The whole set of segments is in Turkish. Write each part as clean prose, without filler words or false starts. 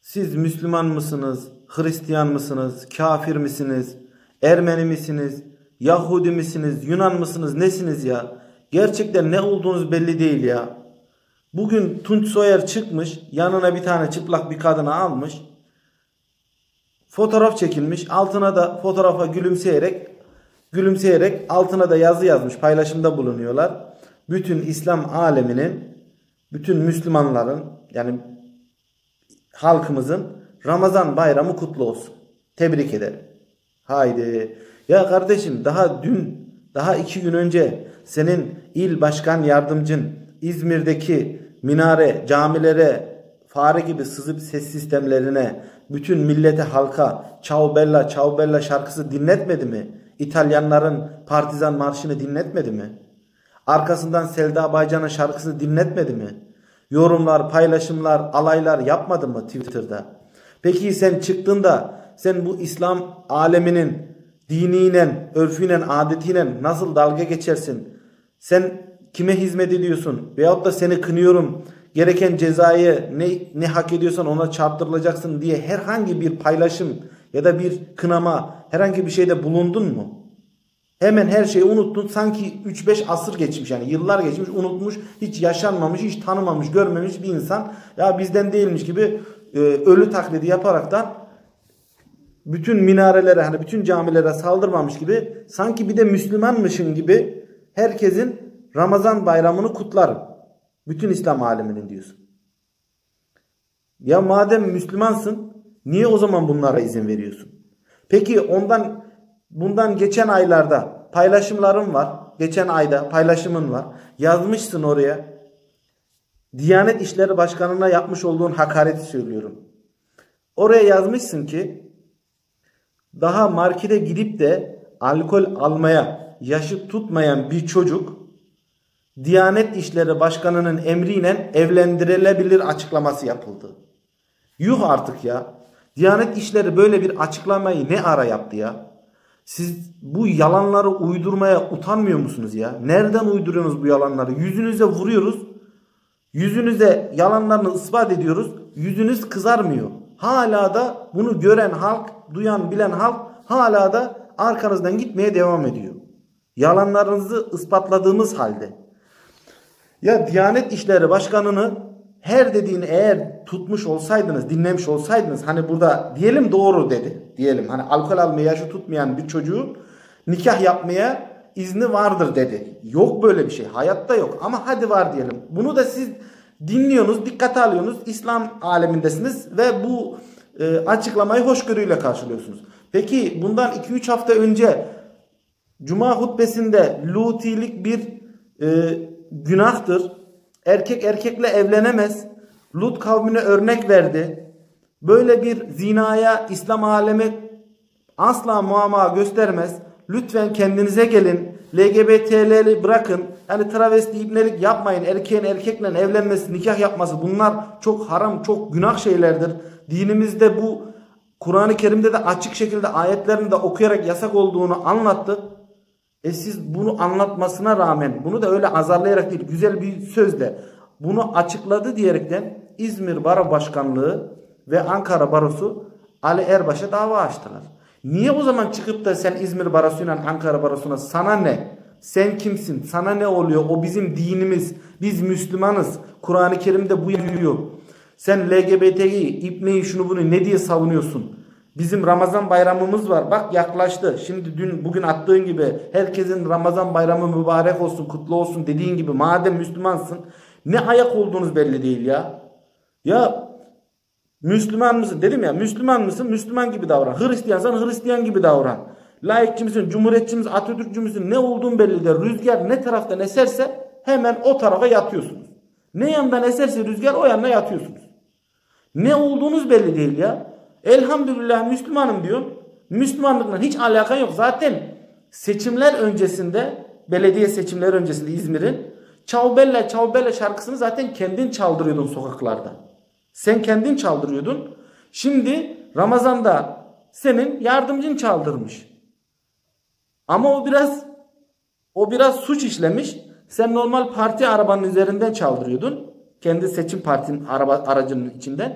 Siz Müslüman mısınız? Hristiyan mısınız? Kafir misiniz? Ermeni misiniz? Yahudi misiniz? Yunan mısınız? Nesiniz ya? Gerçekten ne olduğunuz belli değil ya. Bugün Tunç Soyer çıkmış, yanına bir tane çıplak bir kadını almış. Fotoğraf çekilmiş. Altına da fotoğrafa gülümseyerek altına da yazı yazmış. Paylaşımda bulunuyorlar. Bütün İslam aleminin, bütün Müslümanların, yani halkımızın Ramazan bayramı kutlu olsun. Tebrik ederim. Haydi. Ya kardeşim, daha 2 gün önce senin il başkan yardımcın İzmir'deki minare, camilere, fare gibi sızıp ses sistemlerine, bütün millete, halka Ciao Bella, Ciao Bella şarkısı dinletmedi mi? İtalyanların Partizan Marşı'nı dinletmedi mi? Arkasından Selda Baycan'ın şarkısını dinletmedi mi? Yorumlar, paylaşımlar, alaylar yapmadı mı Twitter'da? Peki sen çıktığında sen bu İslam aleminin diniyle, örfüyle, adetiyle nasıl dalga geçersin? Sen kime hizmet ediyorsun? Veyahut da seni kınıyorum, gereken cezayı ne hak ediyorsan ona çarptırılacaksın diye herhangi bir paylaşım ya da bir kınama, herhangi bir şeyde bulundun mu? Hemen her şeyi unuttun. Sanki 3-5 asır geçmiş, yani yıllar geçmiş, unutmuş, hiç yaşanmamış, hiç tanımamış, görmemiş bir insan ya bizden değilmiş gibi ölü taklidi yaparaktan bütün minarelere, hani bütün camilere saldırmamış gibi, sanki bir de Müslümanmışın gibi herkesin Ramazan bayramını kutlarım. Bütün İslam aleminin diyorsun. Ya madem Müslümansın, niye o zaman bunlara izin veriyorsun? Peki bundan geçen aylarda paylaşımlarım var. Geçen ayda paylaşımın var. Yazmışsın oraya. Diyanet İşleri Başkanı'na yapmış olduğun hakareti söylüyorum. Oraya yazmışsın ki daha markete gidip de alkol almaya yaşı tutmayan bir çocuk Diyanet İşleri Başkanı'nın emriyle evlendirilebilir açıklaması yapıldı. Yuh artık ya. Diyanet İşleri böyle bir açıklamayı ne ara yaptı ya? Siz bu yalanları uydurmaya utanmıyor musunuz ya? Nereden uyduruyorsunuz bu yalanları? Yüzünüze vuruyoruz. Yüzünüze yalanlarını ispat ediyoruz. Yüzünüz kızarmıyor. Hala da bunu gören halk, duyan, bilen halk hala da arkanızdan gitmeye devam ediyor. Yalanlarınızı ispatladığımız halde. Ya Diyanet İşleri Başkanı'nı her dediğini eğer tutmuş olsaydınız, dinlemiş olsaydınız, hani burada diyelim doğru dedi. Diyelim hani alkol almaya yaşı tutmayan bir çocuğun nikah yapmaya izni vardır dedi. Yok böyle bir şey. Hayatta yok. Ama hadi var diyelim. Bunu da siz dinliyorsunuz, dikkate alıyorsunuz. İslam alemindesiniz ve bu açıklamayı hoşgörüyle karşılıyorsunuz. Peki bundan 2-3 hafta önce Cuma hutbesinde Lutilik bir günahtır. Erkek erkekle evlenemez. Lut kavmine örnek verdi. Böyle bir zinaya İslam alemi asla muamma göstermez. Lütfen kendinize gelin. LGBT'leri bırakın. Yani travesti, ibnelik yapmayın. Erkeğin erkekle evlenmesi, nikah yapması, bunlar çok haram, çok günah şeylerdir. Dinimizde bu, Kur'an-ı Kerim'de de açık şekilde ayetlerini de okuyarak yasak olduğunu anlattı. Siz bunu anlatmasına rağmen, bunu da öyle azarlayarak değil, güzel bir sözle bunu açıkladı diyerekten İzmir Baro Başkanlığı ve Ankara Barosu Ali Erbaş'a dava açtılar. Niye o zaman çıkıp da sen İzmir Barosu'yla Ankara Barosu'na, sana ne? Sen kimsin? Sana ne oluyor? O bizim dinimiz. Biz Müslümanız. Kur'an-ı Kerim'de bu yazıyor. Sen LGBT'yi, İbne'yi, şunu bunu ne diye savunuyorsun? Bizim Ramazan bayramımız var. Bak yaklaştı. Şimdi bugün attığın gibi herkesin Ramazan bayramı mübarek olsun, kutlu olsun dediğin gibi, madem Müslümansın, ne ayak olduğunuz belli değil ya. Ya Müslüman mısın? Dedim ya, Müslüman mısın? Müslüman gibi davran. Hristiyansan Hristiyan gibi davran. Laikçi misin? Cumhuriyetçi misin? Atatürkçü müsün? Ne olduğun belli değil. Rüzgar ne taraftan eserse hemen o tarafa yatıyorsunuz. Ne yandan eserse rüzgar o yanına yatıyorsunuz. Ne olduğunuz belli değil ya. Elhamdülillah Müslümanım diyorsun. Müslümanlıkla hiç alakan yok. Zaten seçimler öncesinde, belediye seçimleri öncesinde İzmir'in Ciao Bella, Ciao Bella şarkısını zaten kendin çaldırıyordun sokaklarda. Sen kendin çaldırıyordun. Şimdi Ramazan'da senin yardımcın çaldırmış. Ama o biraz suç işlemiş. Sen normal parti arabanın üzerinden çaldırıyordun. Kendi seçim partinin aracının içinden.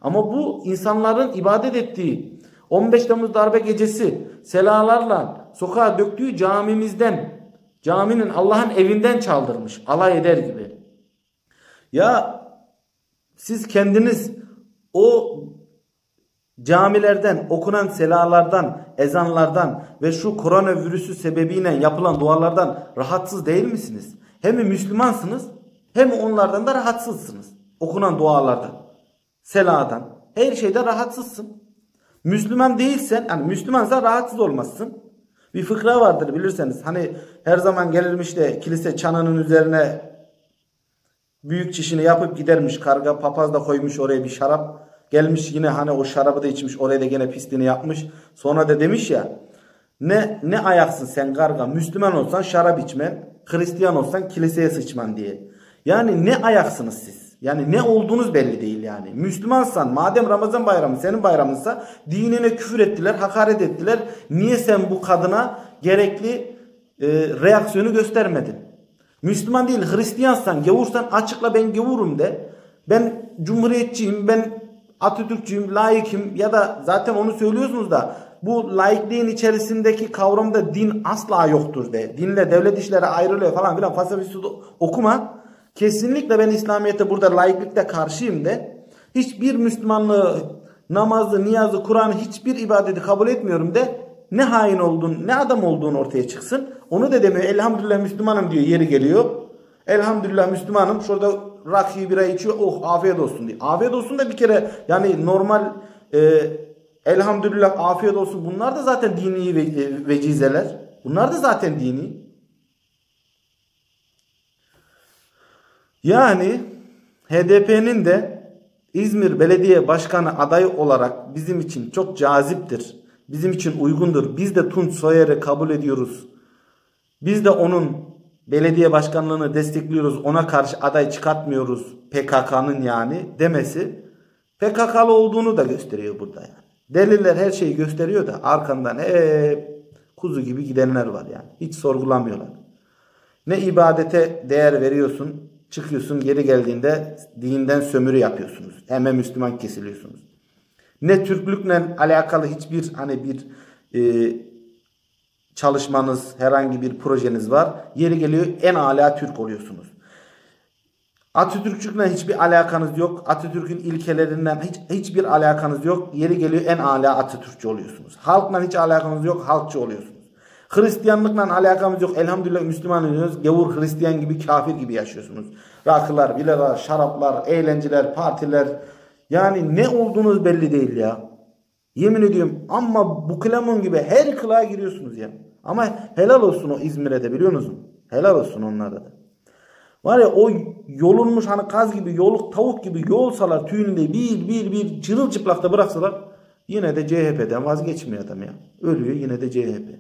Ama bu insanların ibadet ettiği 15 Temmuz darbe gecesi selalarla sokağa döktüğü caminin Allah'ın evinden çaldırmış. Alay eder gibi. Ya siz kendiniz o camilerden okunan selalardan, ezanlardan ve şu koronavirüsü sebebiyle yapılan dualardan rahatsız değil misiniz? Hem Müslümansınız hem onlardan da rahatsızsınız. Okunan dualardan, seladan, her şeyden rahatsızsın. Müslüman değilsen, yani Müslümansan rahatsız olmazsın. Bir fıkra vardır bilirseniz. Hani her zaman gelirmiş de kilise çanının üzerine büyük çişini yapıp gidermiş. Karga papaz da koymuş oraya bir şarap. Gelmiş yine hani o şarabı da içmiş. Oraya da gene pisliğini yapmış. Sonra da demiş ya, ne ayaksın sen karga. Müslüman olsan şarap içmen. Hristiyan olsan kiliseye sıçman diye. Yani ne ayaksınız siz? Yani ne olduğunuz belli değil yani. Müslümansan madem Ramazan bayramı senin bayramınsa dinine küfür ettiler, hakaret ettiler. Niye sen bu kadına gerekli reaksiyonu göstermedin? Müslüman değil Hristiyansan, gavursan açıkla ben gavurum de. Ben cumhuriyetçiyim, ben Atatürkçüyüm, laikim ya da zaten onu söylüyorsunuz da bu laikliğin içerisindeki kavramda din asla yoktur de. Dinle devlet işleri ayrılıyor falan filan fasafisi okuma. Kesinlikle ben İslamiyet'e burada laiklikte karşıyım de. Hiçbir Müslümanlığı, namazı, niyazı, Kur'an'ı hiçbir ibadeti kabul etmiyorum de. Ne hain olduğun, ne adam olduğun ortaya çıksın. Onu da demiyor. Elhamdülillah Müslümanım diyor yeri geliyor. Elhamdülillah Müslümanım. Şurada rakı bira içiyor. Oh afiyet olsun diyor. Afiyet olsun da bir kere yani normal elhamdülillah afiyet olsun. Bunlar da zaten dini vecizeler. Bunlar da zaten dini. Yani HDP'nin de İzmir Belediye Başkanı adayı olarak bizim için çok caziptir. Bizim için uygundur. Biz de Tunç Soyer'i kabul ediyoruz. Biz de onun belediye başkanlığını destekliyoruz. Ona karşı aday çıkartmıyoruz. PKK'nın yani demesi PKK'lı olduğunu da gösteriyor burada yani. Deliller her şeyi gösteriyor da arkandan hep kuzu gibi gidenler var yani. Hiç sorgulamıyorlar. Ne ibadete değer veriyorsun, çıkıyorsun geri geldiğinde dinden sömürü yapıyorsunuz. Hemen Müslüman kesiliyorsunuz. Ne Türklükle alakalı hiçbir hani bir çalışmanız, herhangi bir projeniz var. Yeri geliyor en âlâ Türk oluyorsunuz. Atatürkçülükle hiçbir alakanız yok. Atatürk'ün ilkelerinden hiçbir alakanız yok. Yeri geliyor en âlâ Atatürkçü oluyorsunuz. Halkla hiç alakanız yok, halkçı oluyorsunuz. Hristiyanlıkla alakamız yok. Elhamdülillah Müslüman oluyorsunuz. Gavur Hristiyan gibi, kafir gibi yaşıyorsunuz. Rakılar, biralar, şaraplar, eğlenceler, partiler. Yani ne olduğunuz belli değil ya. Yemin ediyorum ama bu kılamun gibi her kılığa giriyorsunuz ya. Ama helal olsun o İzmir'e de biliyor musunuz? Helal olsun onlara da. Var ya o yolunmuş hani kaz gibi, yoluk tavuk gibi yolsalar tüyünde bir çırılçıplakta bıraksalar yine de CHP'den vazgeçmiyor adam ya. Ölüyor yine de CHP.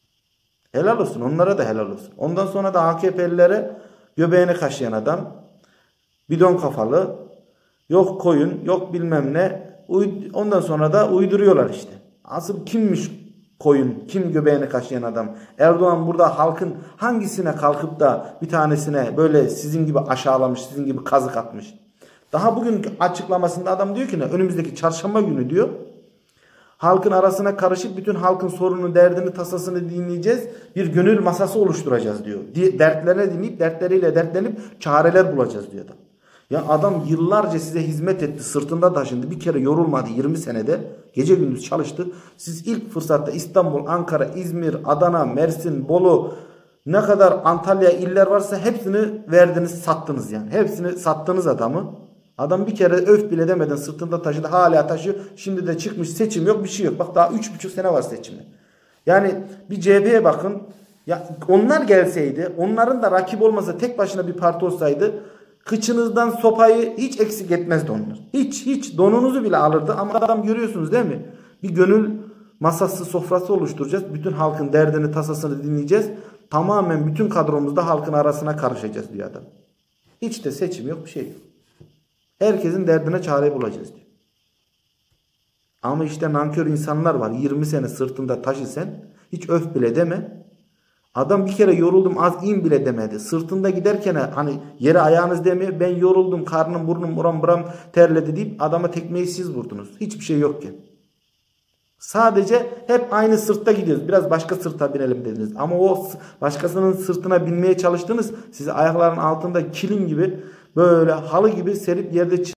Helal olsun onlara da helal olsun. Ondan sonra da AKP'lilere göbeğini kaşıyan adam. Bidon kafalı. Yok koyun yok bilmem ne. Ondan sonra da uyduruyorlar işte. Asıl kimmiş koyun? Kim göbeğini kaşıyan adam? Erdoğan burada halkın hangisine kalkıp da bir tanesine böyle sizin gibi aşağılamış, sizin gibi kazık atmış? Daha bugün açıklamasında adam diyor ki ne? Önümüzdeki çarşamba günü diyor. Halkın arasına karışıp bütün halkın sorununu, derdini, tasasını dinleyeceğiz. Bir gönül masası oluşturacağız diyor. Dertlerine dinleyip, dertleriyle dertlenip çareler bulacağız diyor adam. Ya adam yıllarca size hizmet etti, sırtında taşındı. Bir kere yorulmadı 20 senede. Gece gündüz çalıştı. Siz ilk fırsatta İstanbul, Ankara, İzmir, Adana, Mersin, Bolu, ne kadar Antalya iller varsa hepsini verdiniz, sattınız yani. Hepsini sattınız adamı. Adam bir kere öf bile demeden sırtında taşıdı. Hala taşıyor. Şimdi de çıkmış seçim yok bir şey yok. Bak daha 3,5 sene var seçimde. Yani bir CHP'ye bakın. Ya onlar gelseydi, onların da rakip olmasa tek başına bir parti olsaydı kıçınızdan sopayı hiç eksik etmezdi onlar. Hiç donunuzu bile alırdı. Ama adam görüyorsunuz değil mi? Bir gönül masası sofrası oluşturacağız. Bütün halkın derdini tasasını dinleyeceğiz. Tamamen bütün kadromuzda halkın arasına karışacağız diyor adam. Hiç de seçim yok bir şey yok. Herkesin derdine çare bulacağız diyor. Ama işte nankör insanlar var. 20 sene sırtında taşı sen. Hiç öf bile deme. Adam bir kere yoruldum az in bile demedi. Sırtında giderken hani yere ayağınız demiyor. Ben yoruldum, karnım burnum oram buram terledi deyip adama tekmeyi siz vurdunuz. Hiçbir şey yokken. Sadece hep aynı sırtta gidiyoruz. Biraz başka sırta binelim dediniz. Ama o başkasının sırtına binmeye çalıştınız. Sizi ayakların altında kilim gibi böyle halı gibi serip yerde